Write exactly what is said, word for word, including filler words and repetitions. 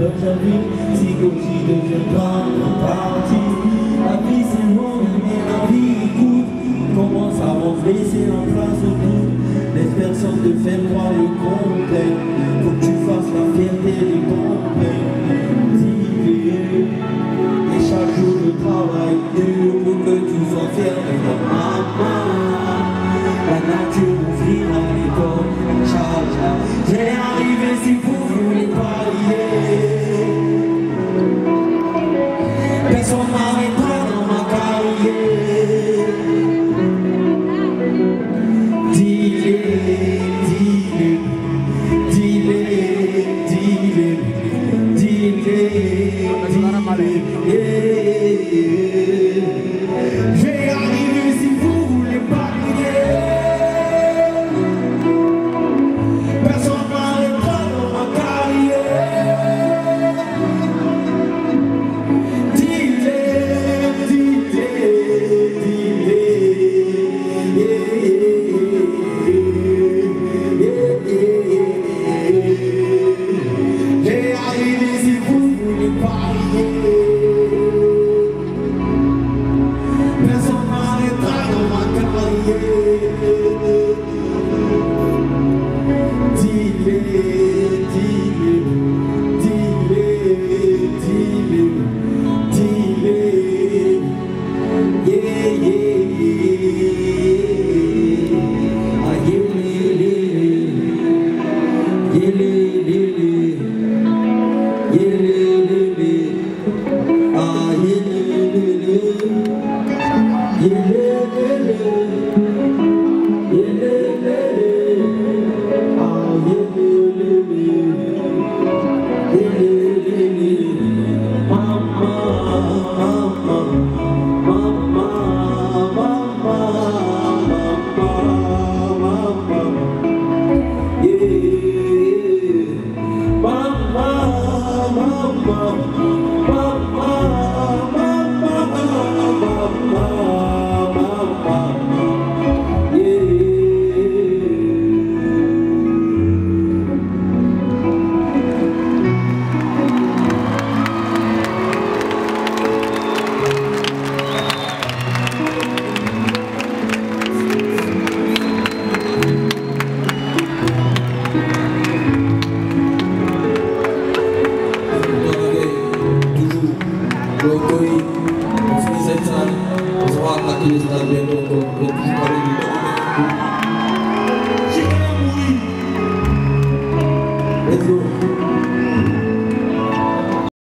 d'aujourd'hui, psychologie de jeune grande partie. La vie c'est long, mais la vie écoute. Commence à laisser en place tout. Les personnes te font croire le contraire. Faut que tu fasses la fierté du bon père. Dis-le. Et chaque jour de travail dur pour que tu sois fier de ta maman. La nature ouvrira les portes. Inch'Allah. J'ai arrivé si vous voulez parier. Personne m'arrêtera dans ma carrière. Dis-le, dis-le, dis-le, dis-le, dis-le, dis-le. Je vais arriver si vous voulez parier. Personne m'arrêtera dans ma carrière. Dis-le, dis-le, dis-le. J'ai arrivé si vous voulez parier. Personne m'arrêtera dans ma carrière. Dis-le, dis-le, dis-le, dis-le, dis-le. Yeah, yeah, yeah. Ah, yeah, yeah, yeah. Yeah, yeah, yeah.